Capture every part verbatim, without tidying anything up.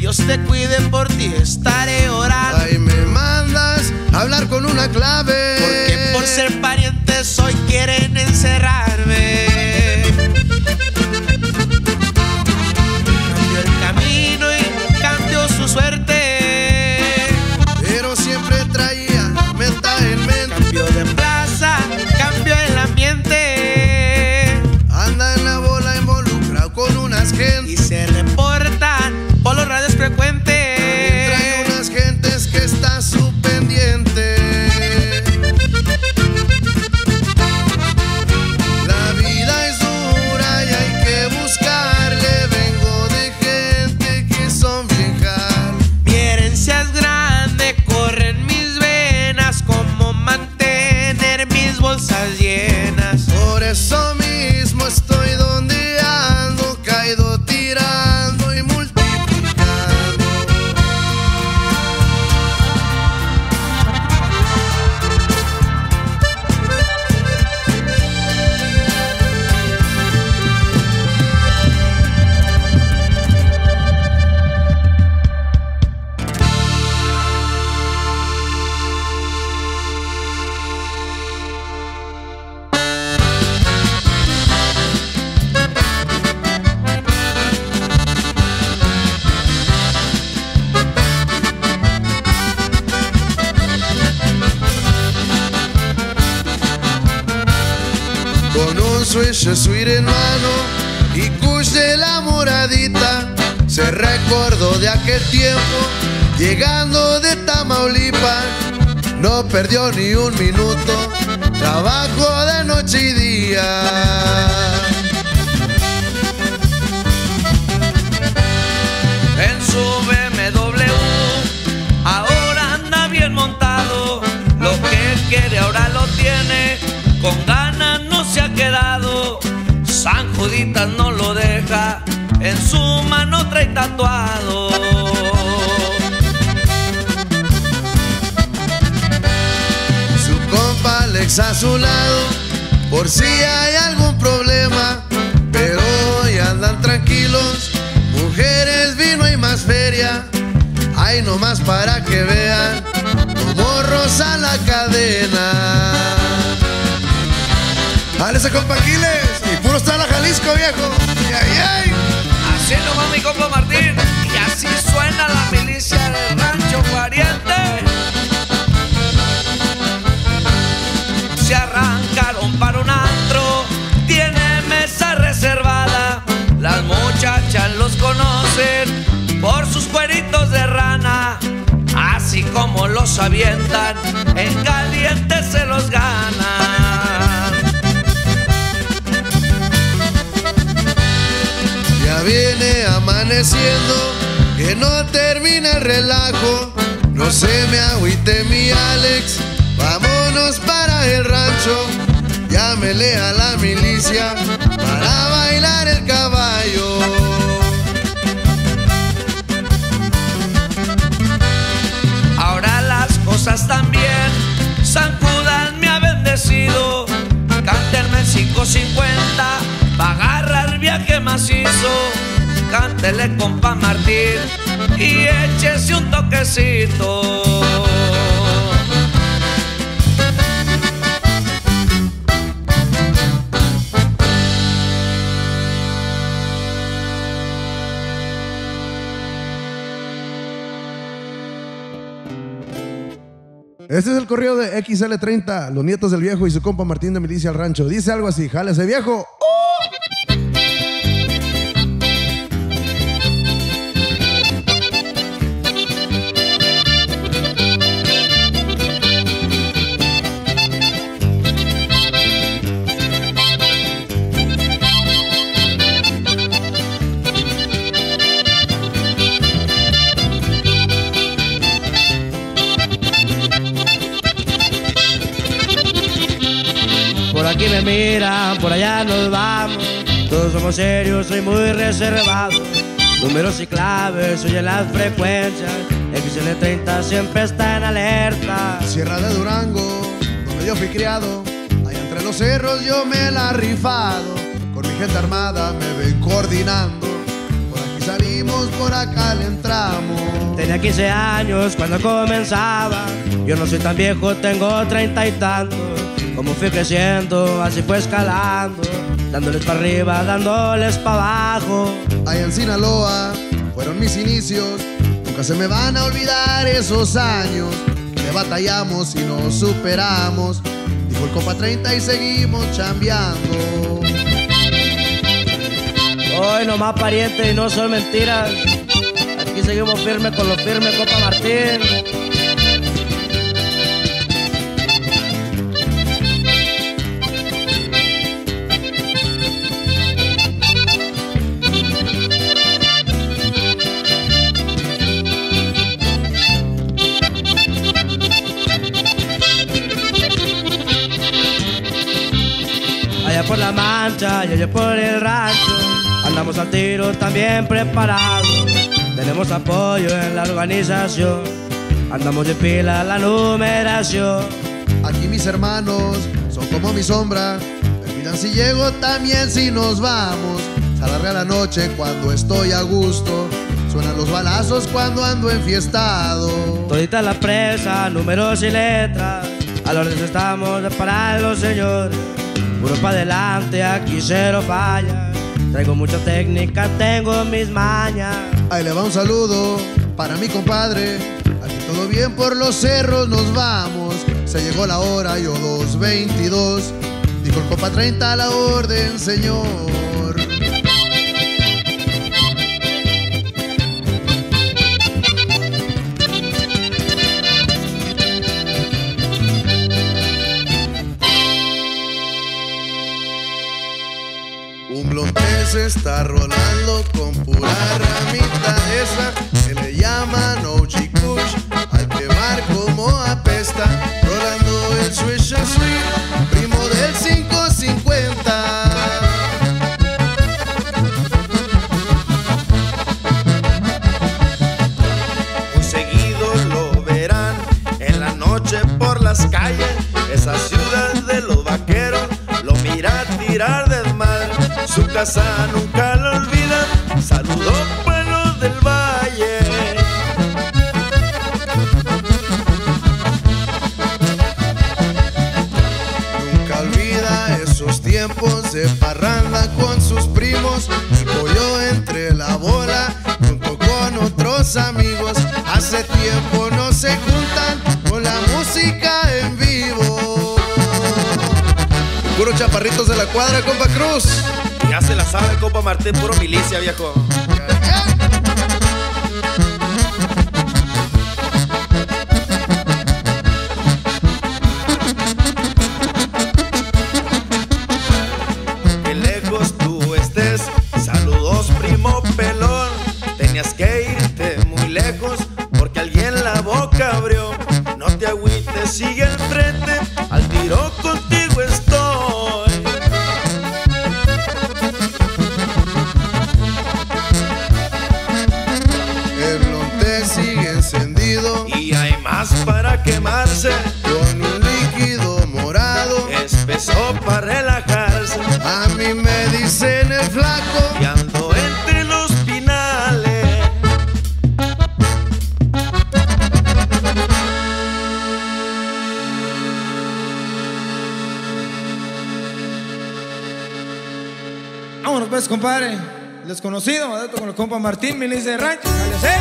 Dios te cuide, por ti estaré orando. Ahí me mandas a hablar con una clave, porque por ser parientes hoy quieren encerrarme. Cambió el camino y cambió su suerte, pero siempre traía meta en mente. Cambió de plaza, cambió el ambiente. Anda en la bola involucrado con unas gentes y se reportan por los radios frecuentes. También trae unas gentes que está su pendiente. La vida es dura y hay que buscarle. Vengo de gente que son viejas. Mi herencia es grande, corren mis venas. Como mantener mis bolsas llenas. Por eso mismo estoy donde ando, caído, tirando y multiplicando. Con un switch sweet en mano y kush de la moradita, se recordó de aquel tiempo, llegando de Tamaulipas. No perdió ni un minuto, trabajo de noche y día. En su B M W ahora anda bien montado. Lo que quiere ahora lo tiene, con ganas no se ha quedado. San Juditas no lo deja, en su mano trae tatuado. Su compa Alex a su lado, por si hay algún problema, pero hoy andan tranquilos. Mujeres, vino y más feria, hay nomás para que vean como rosa la cadena. Dale ese compa Aquiles, y puro está la Jalisco, viejo. ¡Ay, ay, ay! Así nomás mi compa Martín, y así suena la milicia del rancho pariente. Se arrancaron para un antro, tiene mesa reservada. Las muchachas los conocen por sus cueritos de rana. Así como los avientan, en caliente se los ganan. Ya viene amaneciendo, que no termina el relajo. No se me agüite mi Alex, vámonos para el rancho. Llámele a la milicia para bailar el caballo. Ahora las cosas también, San Judas me ha bendecido. Cántenme el cinco cincuenta pa' agarrar viaje macizo. Cántele compa Martín y échese un toquecito. Este es el correo de X L treinta, los nietos del viejo y su compa Martín de Milicia al Rancho. Dice algo así: jálese viejo. ¡Uh! Por aquí me miran, por allá nos vamos. Todos somos serios, soy muy reservado. Números y claves, oye las frecuencias. X L treinta siempre está en alerta. Sierra de Durango, donde yo fui criado, allá entre los cerros yo me la he rifado. Con mi gente armada me ven coordinando. Por aquí salí seguimos, por acá le entramos. Tenía quince años cuando comenzaba. Yo no soy tan viejo, tengo treinta y tantos. Como fui creciendo, así fue escalando, dándoles para arriba, dándoles para abajo. Allá en Sinaloa fueron mis inicios. Nunca se me van a olvidar esos años que batallamos y nos superamos. Dijo el compa treinta y seguimos chambeando. Hoy nomás parientes y no son mentiras. Aquí seguimos firmes con lo firme, compa Martín. Allá por la Mancha y allá por el rancho andamos al tiro también preparados. Tenemos apoyo en la organización, andamos de pila la numeración. Aquí mis hermanos son como mi sombra, me miran si llego, también si nos vamos. Se alarga la noche cuando estoy a gusto, suenan los balazos cuando ando enfiestado. Todita la presa, números y letras, a los orden estamos de parar los señores. Puro pa' adelante, aquí cero falla. Traigo mucha técnica, tengo mis mañas. Ahí le va un saludo para mi compadre. Aquí todo bien, por los cerros nos vamos. Se llegó la hora, yo dos veintidós. Dijo el compa treinta, a la orden, señor. Un blonde se está rolando con pura ramita esa que le llaman O G Kush. Al quemar como apesta, rolando el Swish and Sweet, primo del cinco cincuenta. Muy seguido lo verán en la noche por las calles. Esa ciudad de los vaqueros lo mira tirar desmadre. Su casa nunca lo olvida. Saludos pueblos del valle. Nunca olvida esos tiempos de parranda con sus primos y pollo entre la bola junto con otros amigos. Hace tiempo no se juntan con la música en vivo. Puros chaparritos de la cuadra, compa Cruz. Ya se la sabe, compa Martín, puro milicia, viejo. Que lejos tú estés, saludos primo pelón. Tenías que irte muy lejos porque alguien la boca abrió. No te agüites, sigue al frente, al tiro contigo estoy. Y hay más para quemarse, con un líquido morado, espeso para relajarse. A mí me dicen el flaco y ando entre los pinales. Vámonos pues, compadre. Desconocido, ¿verdad? Con el compa Martín, milicia de rancho. ¡Cállese!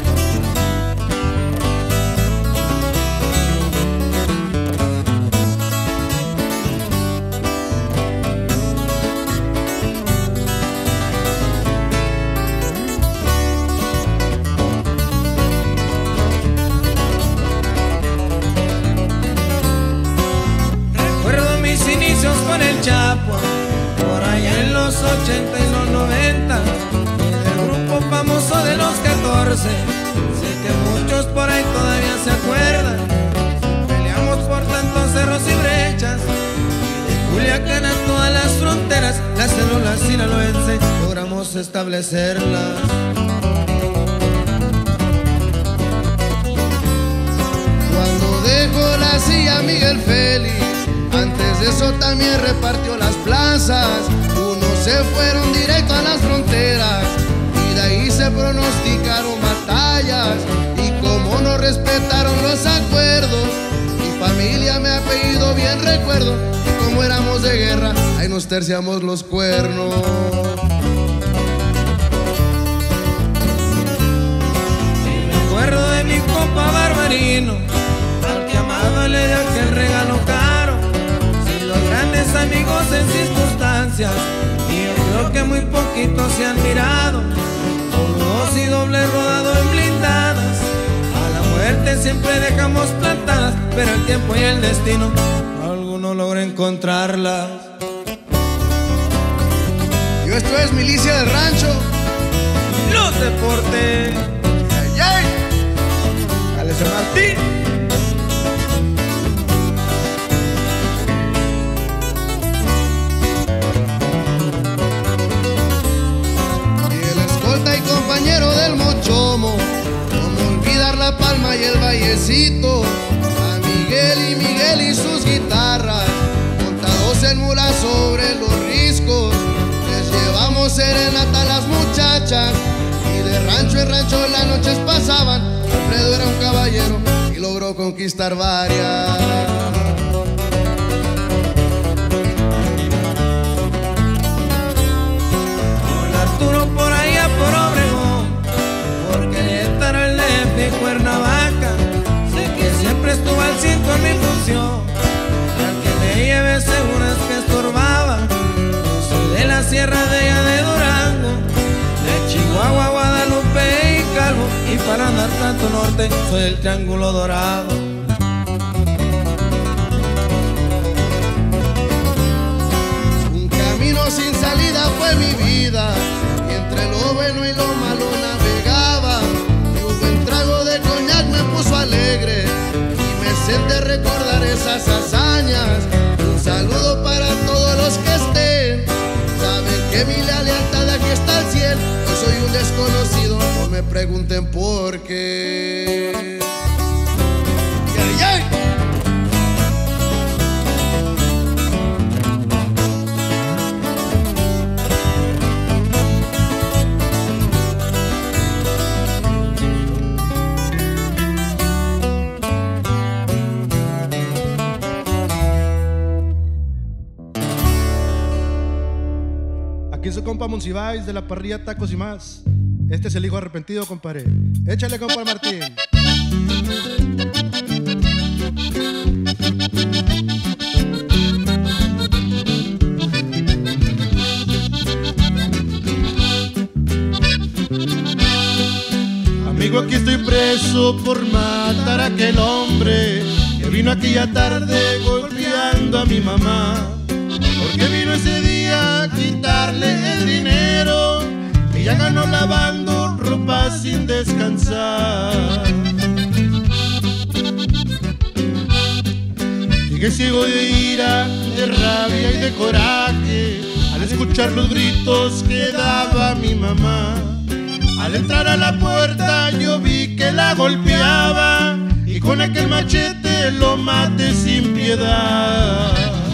Con el Chapo, por allá en los ochenta y los noventa, del grupo famoso de los catorce. Sé que muchos por ahí todavía se acuerdan. Peleamos por tantos cerros y brechas, y de Culiacán a todas las fronteras, las células sinaloenses logramos establecerlas. Cuando dejó la silla Miguel Félix, antes de eso también repartió las plazas. Unos se fueron directo a las fronteras y de ahí se pronosticaron batallas y como no respetaron los acuerdos. Mi familia me ha pedido bien recuerdo y como éramos de guerra, ahí nos terciamos los cuernos. Recuerdo de mi compa Barbarino, al que amaba le dio aquel regalo caro. Si los grandes amigos en circunstancias, y yo creo que muy poquitos se han mirado, con dos y doble rodado en blindadas. A la muerte siempre dejamos plantadas, pero el tiempo y el destino alguno logra encontrarlas. Y esto es Milicia del Rancho. Los deportes. ¡Ay, ay! Alex Martín. Y el escolta y compañero del Mochomo, cómo olvidar La Palma y el Vallecito. A Miguel y Miguel y sus guitarras, montados en mulas sobre los riscos. Les llevamos serenata a las muchachas y de rancho en rancho las noches pasaban. Alfredo era un caballero y logró conquistar varias. Con Arturo por allá por Obregón, porque Querétaro el D F y Cuernavaca. Sé que siempre estuvo al cien con mi función, al que me lleve seguro es que estorbaba. Yo soy de la sierra de allá de Durango, de Chihuahua, Guadalupe y Calvo, y para andar tanto norte soy del Triángulo Dorado. Un camino sin salida fue mi vida, y entre lo bueno y lo malo navegaba. Y un buen trago de coñac me puso alegre y me senté a recordar esas hazañas. Un saludo para todos los que estén, saben que mi lealtad aquí está al cien. Yo soy un desconocido, no me pregunten por qué. ¡Ay, ay! Aquí su compa Monsiváis de la parrilla Tacos y Más. Este es el hijo arrepentido, compadre. Échale, compa Martín. Amigo, aquí estoy preso por matar a aquel hombre que vino aquella tarde golpeando a mi mamá. Porque vino ese día a quitarle el dinero que ya ganó lavando ropa sin descansar. Llegué ciego de ira, de rabia y de coraje al escuchar los gritos que daba mi mamá. Al entrar a la puerta yo vi que la golpeaba y con aquel machete lo maté sin piedad.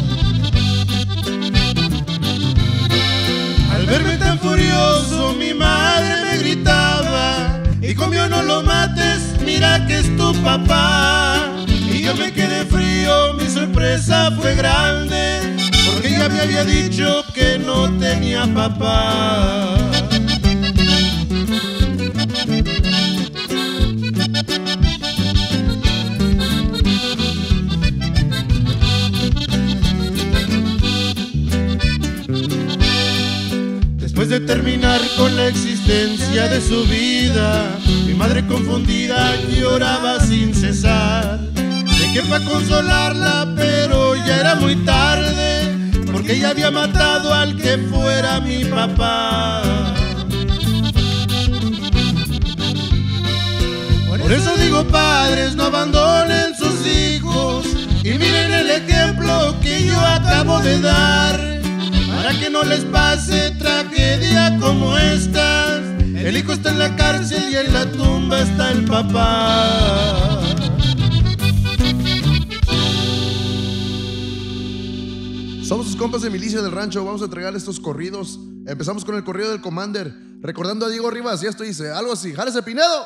Al verme tan furioso mi madre me gritaba: hijo mío, no lo mates, mira que es tu papá. Y yo me quedé frío, mi sorpresa fue grande, porque ella me había dicho que no tenía papá. Después de terminar con la existencia de su vida, mi madre confundida lloraba sin cesar. De que para consolarla, pero ya era muy tarde, porque ella había matado al que fuera mi papá. Por eso digo, padres, no abandonen sus hijos y miren el ejemplo que yo acabo de dar, para que no les pase tragedia como esta. El hijo está en la cárcel y en la tumba está el papá. Somos sus compas de Milicia del Rancho. Vamos a entregar estos corridos. Empezamos con el corrido del Commander. recordando a Diego Rivas, y esto dice algo así. ¡Jálese, Pinedo!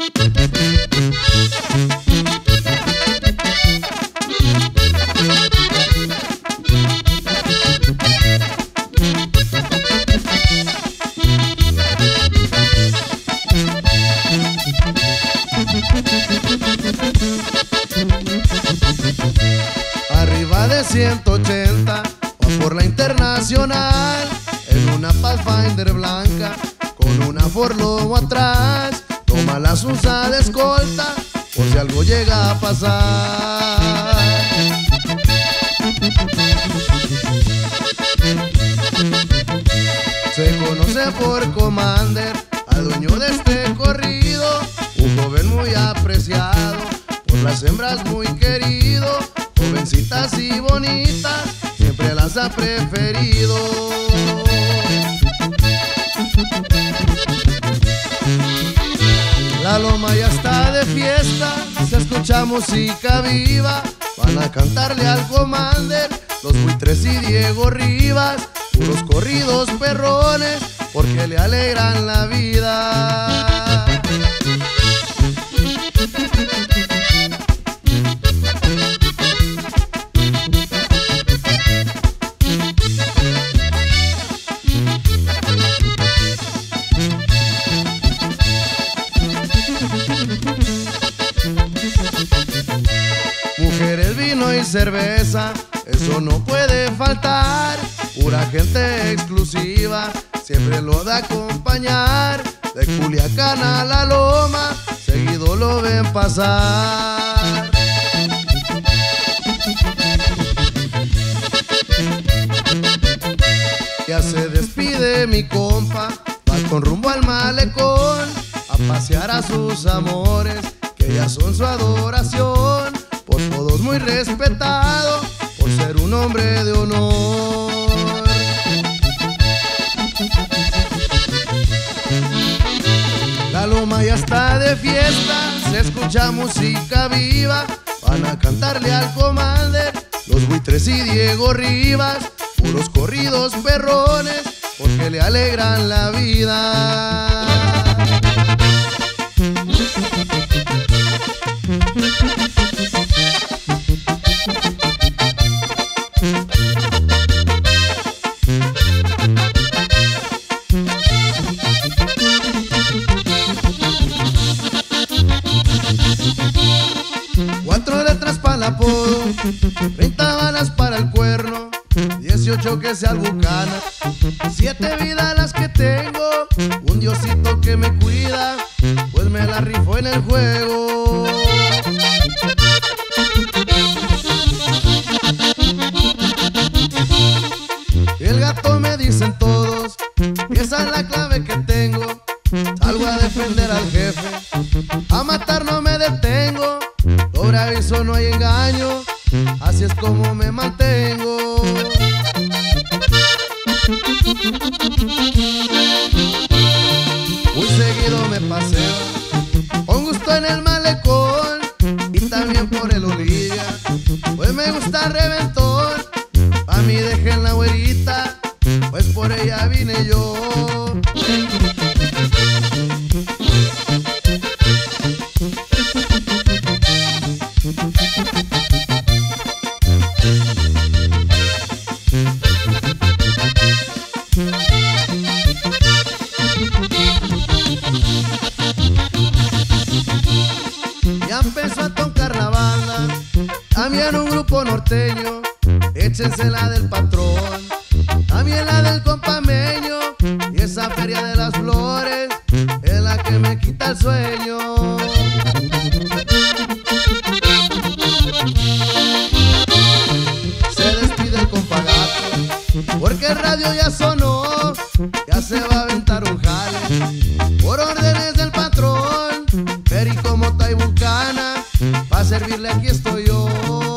Arriba de ciento ochenta, va por la internacional, en una Pathfinder blanca, con una Ford Lobo atrás. Toma la Susa de escolta, por si algo llega a pasar. Se conoce por Commander al dueño de este corrido, un joven muy apreciado, por las hembras muy querido. Jovencitas y bonitas, siempre las ha preferido. La loma ya está de fiesta, se escucha música viva. Van a cantarle al Commander los Buitres y Diego Rivas, puros corridos perrones, porque le alegran la vida. Mujeres, vino y cerveza, eso no puede faltar. Pura gente exclusiva, siempre lo da a acompañar. De Culiacán a la Loma, seguido lo ven pasar. Ya se despide mi compa, va con rumbo al malecón, a pasear a sus amores, que ya son su adoración. Por todos muy respetado, por ser un hombre de honor. La loma ya está de fiesta, se escucha música viva. Van a cantarle al Commander los Buitres y Diego Rivas, puros corridos perrones, porque le alegran la vida. Cuatro letras para el apodo, treinta balas para el cuerno, dieciocho que sea Albucana, siete vidas las que tengo, un diosito que me cuida, pues me la rifo en el juego. El gato me dicen todos, y esa es la clave que tengo. Salgo a defender al jefe, a matar no me detengo. Sobre aviso no hay engaño, así es como me mantengo. Muy seguido me paseo, con gusto en el malecón, y también por el Olivia, pues me gusta reventón. A mí dejen la güerita, pues por ella vine yo. Ya empezó a tocar la banda, también un grupo norteño, échense la del patrón, también la del compameño, y esa feria de las flores es la que me quita el sueño. Se despide el compagato, porque el radio ya sonó, ya se va a aventar un jale, por órdenes del patrón, Perico, Mota y Bucana, pa' servirle aquí estoy yo.